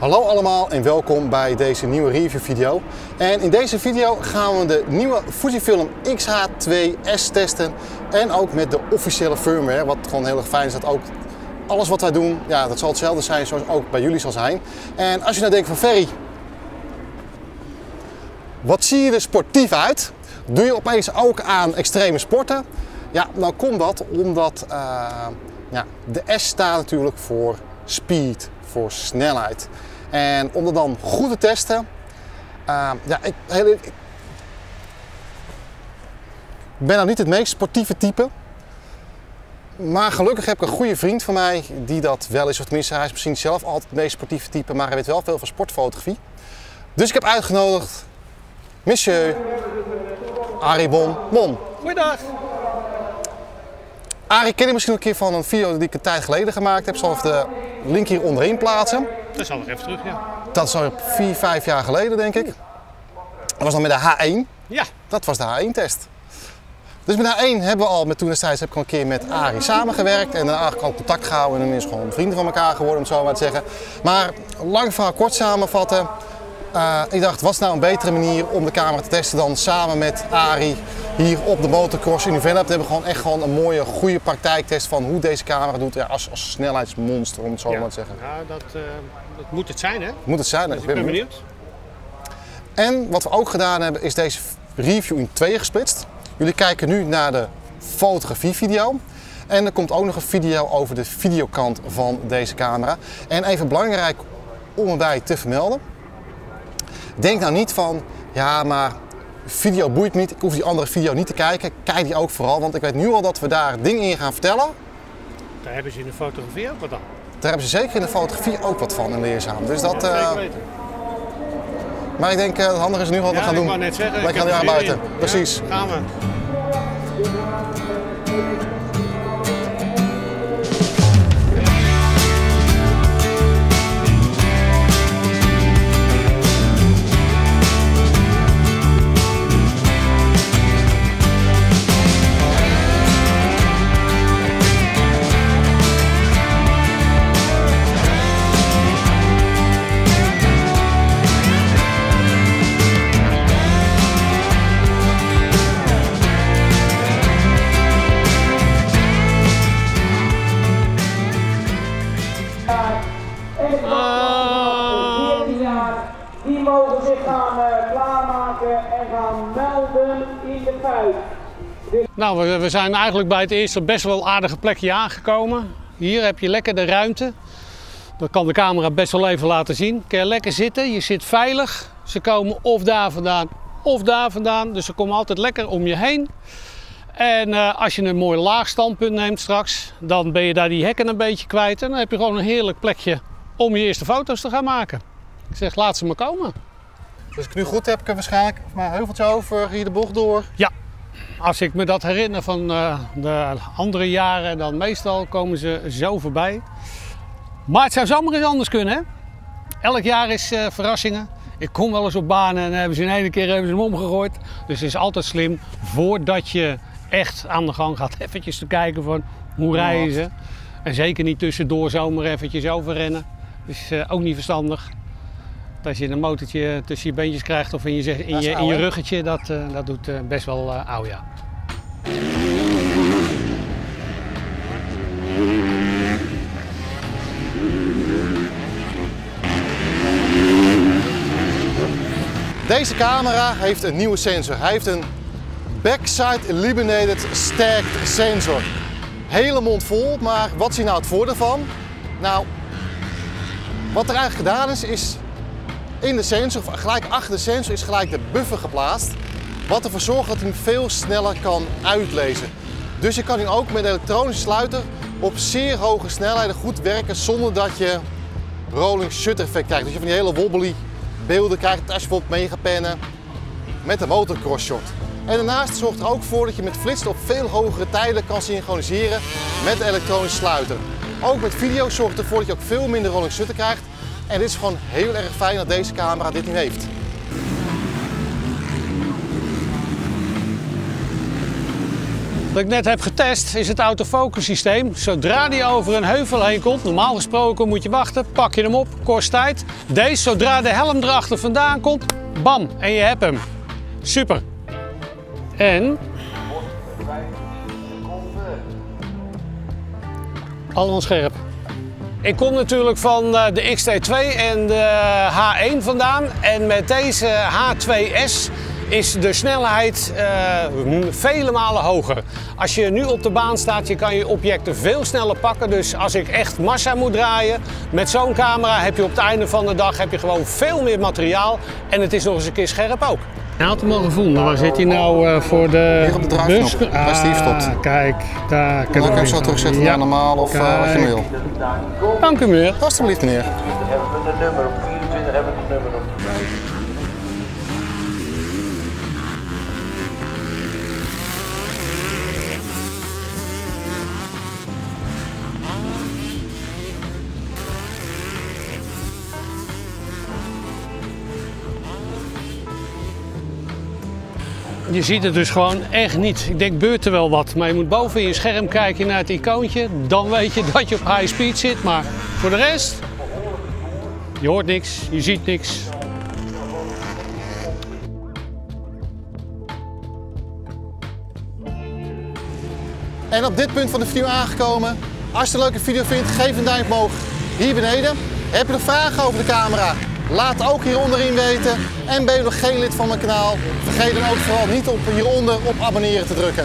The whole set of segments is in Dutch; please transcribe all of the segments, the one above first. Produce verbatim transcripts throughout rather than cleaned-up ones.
Hallo allemaal en welkom bij deze nieuwe review video. En in deze video gaan we de nieuwe Fujifilm X H twee S testen. En ook met de officiële firmware, wat gewoon heel erg fijn is dat ook alles wat wij doen, ja, dat zal hetzelfde zijn zoals ook bij jullie zal zijn. En als je nou denkt van Ferry, wat zie je er sportief uit? Doe je opeens ook aan extreme sporten? Ja, nou komt dat omdat uh, ja, de S staat natuurlijk voor speed, voor snelheid. En om dat dan goed te testen, uh, ja, ik, heel, ik ben nou niet het meest sportieve type. Maar gelukkig heb ik een goede vriend van mij die dat wel is. Of tenminste, hij is misschien zelf altijd het meest sportieve type, maar hij weet wel veel van sportfotografie. Dus ik heb uitgenodigd monsieur Arie Bon. Bon. Goeiedag. Arie, ken je misschien een keer van een video die ik een tijd geleden gemaakt heb. Ik zal even de link hier onderin plaatsen. Dat is al nog even terug, ja. Dat is al vier, vijf jaar geleden, denk ik. Dat was dan met de H één. Ja. Dat was de H één test. Dus met H één hebben we al, met toen destijds heb ik al een keer met Arie samengewerkt. En daarna al contact gehouden en dan is gewoon vrienden van elkaar geworden, om het zo maar te zeggen. Maar lang verhaal kort samenvatten. Uh, ik dacht, wat is nou een betere manier om de camera te testen dan samen met Arie hier op de motocross in Uvenab. We hebben gewoon echt gewoon een mooie, goede praktijktest van hoe deze camera doet, ja, als, als snelheidsmonster, om het zo ja. maar te zeggen. Ja, dat, uh, dat moet het zijn, hè? Moet het zijn, dus ik ben, ben benieuwd. En wat we ook gedaan hebben, is deze review in tweeën gesplitst. Jullie kijken nu naar de fotografievideo. En er komt ook nog een video over de videokant van deze camera. En even belangrijk om erbij te vermelden. Denk nou niet van, ja maar video boeit me niet, ik hoef die andere video niet te kijken. Kijk die ook vooral, want ik weet nu al dat we daar dingen in gaan vertellen. Daar hebben ze in de fotografie ook wat aan. Daar hebben ze zeker in de fotografie ook wat van en leerzaam. Dus dat, ja, uh, maar ik denk uh, het handige is nu wat ja, we gaan doen. Ik wou net zeggen, wij gaan nu naar buiten. In. Precies. Ja, gaan we. Die mogen zich gaan uh, klaarmaken en gaan melden in de pijp. Dus... Nou, we, we zijn eigenlijk bij het eerste best wel aardige plekje aangekomen. Hier heb je lekker de ruimte. Dat kan de camera best wel even laten zien. Kun je lekker zitten, je zit veilig. Ze komen of daar vandaan of daar vandaan. Dus ze komen altijd lekker om je heen. En uh, als je een mooi laag standpunt neemt straks, dan ben je daar die hekken een beetje kwijt. En dan heb je gewoon een heerlijk plekje om je eerste foto's te gaan maken. Ik zeg, laat ze maar komen. Dus als ik nu goed heb, ik waarschijnlijk maar heuveltje over, hier de bocht door. Ja, als ik me dat herinner van uh, de andere jaren, dan meestal komen ze zo voorbij. Maar het zou zomaar eens anders kunnen, hè? Elk jaar is uh, verrassingen. Ik kom wel eens op banen en hebben ze in één keer hebben ze hem omgegooid. Dus het is altijd slim, voordat je echt aan de gang gaat, eventjes te kijken van hoe rijden ze. En zeker niet tussendoor zomaar eventjes overrennen. Dat is uh, ook niet verstandig. Als je een motortje tussen je beentjes krijgt of in je, in je, in je ruggetje, dat, uh, dat doet uh, best wel uh, auw, ja. Deze camera heeft een nieuwe sensor. Hij heeft een backside illuminated stacked sensor. Hele mond vol, maar wat is hier nou het voordeel van? Nou, wat er eigenlijk gedaan is, is in de sensor, of gelijk achter de sensor, is gelijk de buffer geplaatst. Wat ervoor zorgt dat hij hem veel sneller kan uitlezen. Dus je kan nu ook met een elektronische sluiter op zeer hoge snelheden goed werken zonder dat je rolling shutter effect krijgt. Dus je van die hele wobbly beelden krijgt als je bijvoorbeeld mee gaat pennen met een motocross shot. En daarnaast zorgt er ook voor dat je met flitsen op veel hogere tijden kan synchroniseren met de elektronische sluiter. Ook met video zorgt ervoor dat je ook veel minder rolling shutter krijgt. En dit is gewoon heel erg fijn dat deze camera dit nu heeft. Wat ik net heb getest is het autofocus systeem. Zodra die over een heuvel heen komt, normaal gesproken moet je wachten, pak je hem op, kost tijd. Deze, zodra de helm erachter vandaan komt, bam, en je hebt hem. Super. En allemaal scherp. Ik kom natuurlijk van de X T twee en de H één vandaan en met deze H twee S is de snelheid uh, vele malen hoger. Als je nu op de baan staat, je kan je objecten veel sneller pakken. Dus als ik echt massa moet draaien, met zo'n camera heb je op het einde van de dag heb je gewoon veel meer materiaal. En het is nog eens een keer scherp ook. Hij had hem al gevonden. Waar zit hij nou uh, voor de Hier op de draaiknop, ah, waar Steve stopt. Kijk, daar kan Dan kan je hem zo terugzetten naar normaal of uh, wat je wil. Dank u meneer. Alsjeblieft meneer. Hebben we de nummer op vierentwintig, hebben we het nummer op. Je ziet het dus gewoon echt niet. Ik denk, beurt er wel wat. Maar je moet boven in je scherm kijken naar het icoontje. Dan weet je dat je op high speed zit. Maar voor de rest, je hoort niks, je ziet niks. En op dit punt van de video aangekomen. Als je een leuke video vindt, geef een duimpje omhoog hier beneden. Heb je nog vragen over de camera? Laat ook hieronderin weten. En ben je nog geen lid van mijn kanaal? Vergeet dan ook vooral niet op hieronder op abonneren te drukken.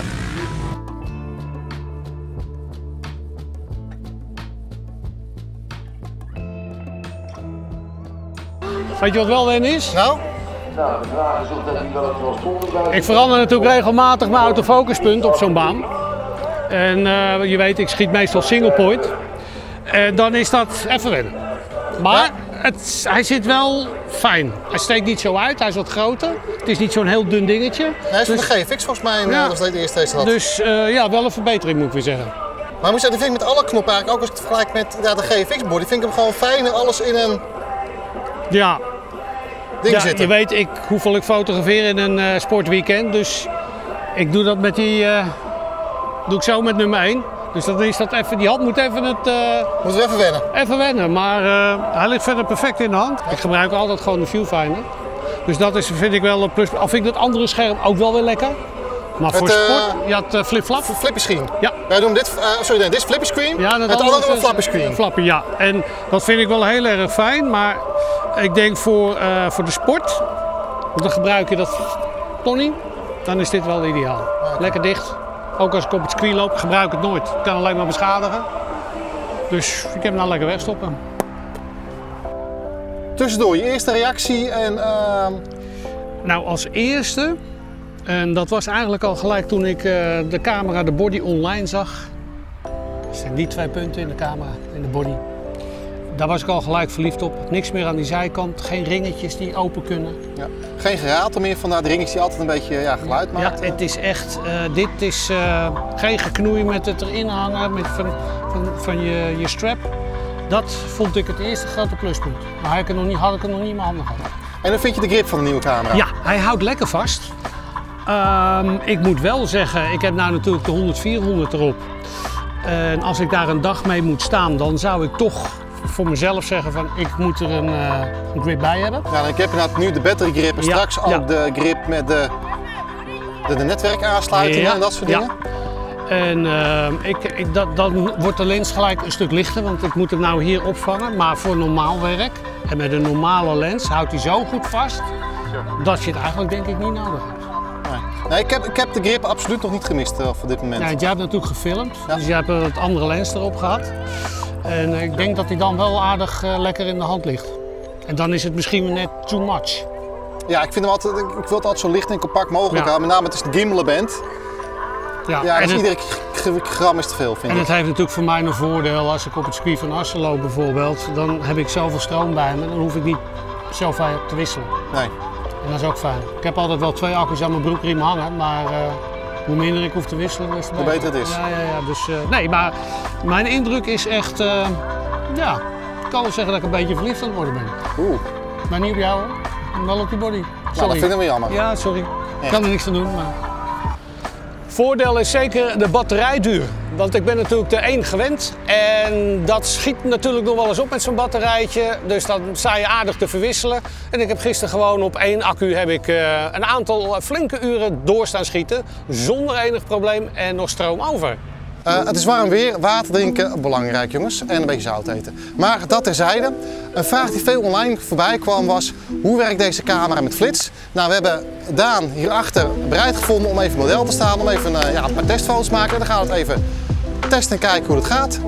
Weet je wat wel wennen is? Nou? Nou, de vraag is of dat hij wel het wel zonder Ik verander natuurlijk regelmatig mijn autofocuspunt op zo'n baan. En uh, je weet, ik schiet meestal single point. En dan is dat even wennen. Maar het, hij zit wel fijn. Hij steekt niet zo uit, hij is wat groter. Het is niet zo'n heel dun dingetje. Hij is van dus, de G F X volgens mij, en, ja. uh, dat was de eerste deze had. Dus uh, ja, wel een verbetering moet ik weer zeggen. Maar moet je zeggen, vind ik met alle knoppen eigenlijk, ook als ik het vergelijk met ja, de G F X body, vind ik hem gewoon fijner, alles in een Ja, ding ja zitten. je weet ik, hoeveel ik fotografeer in een uh, sportweekend. Dus ik doe dat met die, uh, doe ik zo met nummer één. Dus dan is dat even, die hand moet even het... Uh, Moeten we even wennen. Even wennen, maar uh, hij ligt verder perfect in de hand. Ik gebruik altijd gewoon de viewfinder. Dus dat is, vind ik wel een plus. Al vind ik dat andere scherm ook wel weer lekker. Maar voor Het, uh, sport, je had uh, flip-flap. Flippy screen. Ja. Wij doen dit, uh, sorry, nee, dit is flippy screen. Ja, het andere is een flappy screen. Flappy, ja. En dat vind ik wel heel erg fijn. Maar ik denk voor, uh, voor de sport, dan gebruik je dat Tony, dan is dit wel ideaal. Okay. Lekker dicht. Ook als ik op het circuit loop, gebruik ik het nooit. Ik kan alleen maar beschadigen. Dus ik heb hem nou lekker wegstoppen. Tussendoor, je eerste reactie en... Uh... Nou, als eerste, en dat was eigenlijk al gelijk toen ik uh, de camera, de body online zag. Dat zijn die twee punten in de camera, in de body. Daar was ik al gelijk verliefd op. Niks meer aan die zijkant, geen ringetjes die open kunnen. Ja. Geen geratel meer, vandaar de ringetjes die altijd een beetje ja, geluid maken. Ja, het is echt, uh, dit is uh, geen geknoei met het erin hangen met van, van, van je, je strap. Dat vond ik het eerste grote pluspunt. Maar had ik het nog niet, had ik het nog niet in mijn handen gehad. En dan vind je de grip van de nieuwe camera? Ja, hij houdt lekker vast. Um, ik moet wel zeggen, ik heb nou natuurlijk de honderd vierhonderd erop. En als ik daar een dag mee moet staan, dan zou ik toch voor mezelf zeggen van ik moet er een, uh, een grip bij hebben. Ja, ik heb inderdaad nu de battery grip en ja, straks ook ja. de grip met de, de, de netwerkaansluitingen ja, en dat soort ja. dingen. En uh, ik, ik, dat, dan wordt de lens gelijk een stuk lichter, want ik moet hem nou hier opvangen. Maar voor normaal werk en met een normale lens houdt hij zo goed vast dat je het eigenlijk denk ik niet nodig hebt. Nee. Nee, ik, heb, ik heb de grip absoluut nog niet gemist uh, voor dit moment. Ja, jij hebt natuurlijk gefilmd, ja. dus jij hebt het andere lens erop gehad. En uh, ik denk dat hij dan wel aardig uh, lekker in de hand ligt. En dan is het misschien net too much. Ja, ik, vind hem altijd, ik wil het altijd zo licht en compact mogelijk ja. houden. Met name als je de gimbalen bent. Ja, ja, dus en iedere het, gram is te veel, vind en ik. het heeft natuurlijk voor mij een voordeel. Als ik op het circuit van Assen loop bijvoorbeeld, dan heb ik zoveel stroom bij me. Dan hoef ik niet zo ver te wisselen. Nee. En dat is ook fijn. Ik heb altijd wel twee accu's aan mijn broekriem hangen, maar uh, hoe minder ik hoef te wisselen, des te beter. Hoe beter het is. Ja, ja, ja. Dus, uh, nee, maar mijn indruk is echt, uh, ja, ik kan wel zeggen dat ik een beetje verliefd aan het worden ben. Oeh. Maar niet op jou hoor, wel op je body. Sorry. Nou, dat vinden we jammer. Ja, sorry. Ik kan er niks aan doen, maar... Voordeel is zeker de batterijduur. Want ik ben natuurlijk de één gewend. En dat schiet natuurlijk nog wel eens op met zo'n batterijtje. Dus dan sta je aardig te verwisselen. En ik heb gisteren gewoon op één accu heb ik uh, een aantal flinke uren door staan schieten. Zonder enig probleem en nog stroom over. Uh, het is warm weer, water drinken, belangrijk jongens, en een beetje zout eten. Maar dat terzijde, een vraag die veel online voorbij kwam was, hoe werkt deze camera met flits? Nou, we hebben Daan hierachter bereid gevonden om even model te staan, om even uh, ja, een paar testfoto's te maken. Dan gaan we het even testen en kijken hoe het gaat.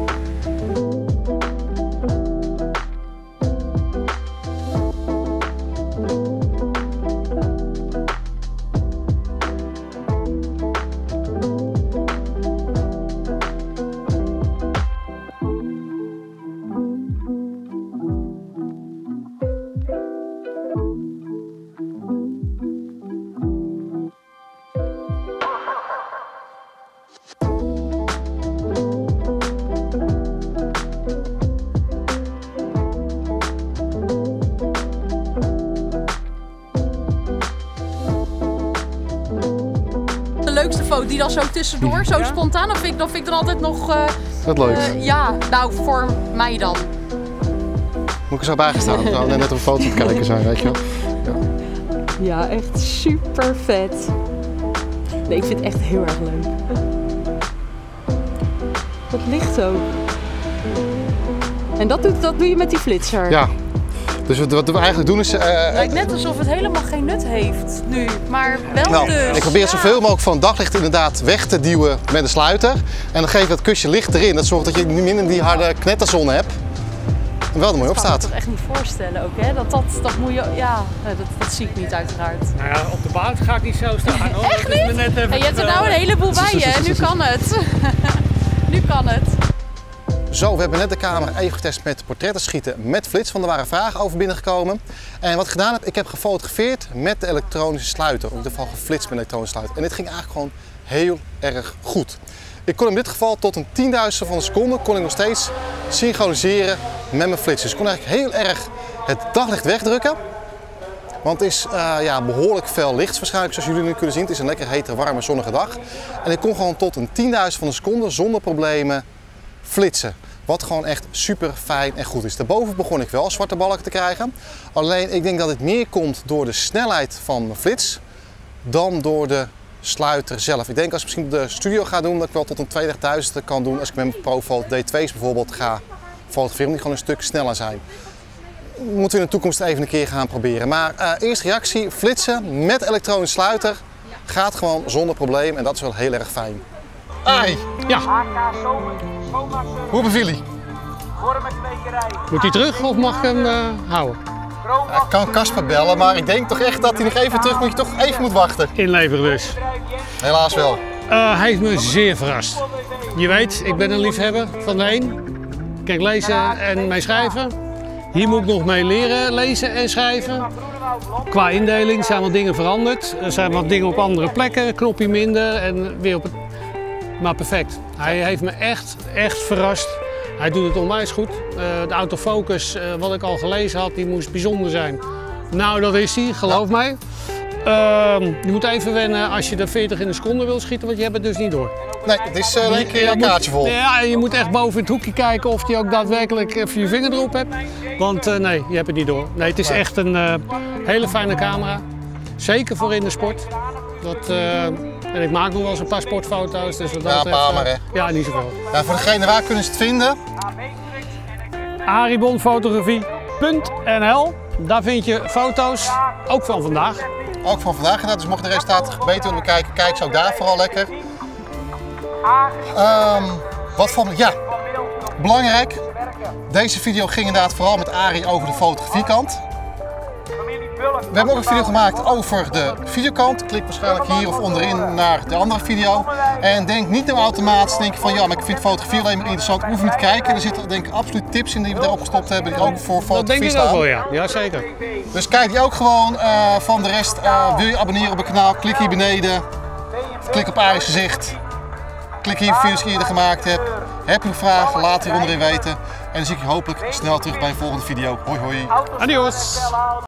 De leukste foto die dan zo tussendoor, zo ja? spontaan, dan vind ik, dan vind ik dan altijd nog... Uh, Dat leuk. Uh, ja, nou voor mij dan. Moet ik er zo bij gestaan? We zouden net op een foto te kijken zijn, weet je wel. Ja. Ja, echt super vet. Nee, ik vind het echt heel erg leuk. Wat licht ook. En dat, doet, dat doe je met die flitser? Ja. Dus wat we eigenlijk doen is... Uh, Het lijkt net alsof het helemaal geen nut heeft nu, maar wel nou, dus. ik probeer ja. zoveel mogelijk van daglicht inderdaad weg te duwen met een sluiter. En dan geef je dat kusje licht erin. Dat zorgt dat je minder die harde knetterzon hebt. En wel er mooi op Ik kan me staat. dat echt niet voorstellen ook, hè? Dat, dat, dat moet je... Ja, dat, dat zie ik niet uiteraard. Nou ja, op de buiten ga ik niet zo staan hoor. Echt Dat is me niet? net even En je hebt er nou vertellen. een heleboel bij je en nu kan het. Nu kan het. Zo, we hebben net de camera even getest met portretten schieten met flits, want er waren vragen over binnengekomen. En wat ik gedaan heb, ik heb gefotografeerd met de elektronische sluiter, of in ieder geval geflitst met elektronische sluiter. En dit ging eigenlijk gewoon heel erg goed. Ik kon in dit geval tot een tienduizendste van een seconde kon ik nog steeds synchroniseren met mijn flits. Dus ik kon eigenlijk heel erg het daglicht wegdrukken. Want het is uh, ja, behoorlijk fel licht waarschijnlijk, zoals jullie nu kunnen zien. Het is een lekker hete, warme, zonnige dag. En ik kon gewoon tot een tienduizendste van een seconde zonder problemen flitsen. Wat gewoon echt super fijn en goed is. Daarboven begon ik wel zwarte balken te krijgen. Alleen ik denk dat het meer komt door de snelheid van mijn flits dan door de sluiter zelf. Ik denk als ik misschien de studio ga doen, dat ik wel tot een tweeduizendste kan doen als ik met mijn ProFoto D twee's bijvoorbeeld ga fotograferen, die gewoon een stuk sneller zijn. Moeten we in de toekomst even een keer gaan proberen. Maar uh, eerste reactie, flitsen met elektronische sluiter gaat gewoon zonder probleem en dat is wel heel erg fijn. Arie, Ja, hoe beviel hij? moet hij terug of mag ik hem uh, houden? Ik kan Casper bellen, maar ik denk toch echt dat hij nog even terug moet, je toch even moet wachten. Inleveren dus. Helaas wel. Uh, hij heeft me zeer verrast. Je weet, ik ben een liefhebber van de een. Kijk, lezen en mee schrijven. Hier moet ik nog mee leren lezen en schrijven. Qua indeling zijn wat dingen veranderd. Er zijn wat dingen op andere plekken, knopje minder en weer op het... Maar perfect. Hij heeft me echt, echt verrast. Hij doet het onwijs goed. Uh, de autofocus, uh, wat ik al gelezen had, die moest bijzonder zijn. Nou, dat is hij, geloof ja. mij. Uh, je moet even wennen als je de veertig in de seconde wil schieten, want je hebt het dus niet door. Nee, het is uh, in één keer een kaartje vol. Ja, je moet echt boven in het hoekje kijken of je ook daadwerkelijk even je vinger erop hebt. Want uh, nee, je hebt het niet door. Nee, het is echt een uh, hele fijne camera. Zeker voor in de sport. Dat, uh, en ik maak nog wel eens een paar sportfoto's. Dus wat ja, dat een paar maar hè. Ja, niet zoveel. Ja, voor degene, waar kunnen ze het vinden? aribonfotografie punt n l. Daar vind je foto's, ook van vandaag. Ook van vandaag inderdaad, dus mocht de resultaten beter willen bekijken, kijk ze ook daar vooral lekker. Um, wat van, ja, belangrijk. Deze video ging inderdaad vooral met Arie over de fotografiekant. We hebben ook een video gemaakt over de videokant. Klik waarschijnlijk hier of onderin naar de andere video. En denk niet nou automatisch denk van ja, maar ik vind fotografie alleen maar interessant. Hoef je niet te kijken. Er zitten denk ik absoluut tips in die we erop gestopt hebben die ook voor fotografie staan. Dat denk ik ook wel, ja. Ja, zeker. Dus kijk die ook gewoon. Uh, van de rest, uh, wil je abonneren op het kanaal, klik hier beneden. Klik op Arie's gezicht. Klik hier op video's die je eerder gemaakt hebt. Heb je een vraag, laat hier onderin weten. En dan zie ik je hopelijk snel terug bij een volgende video. Hoi hoi. Adios.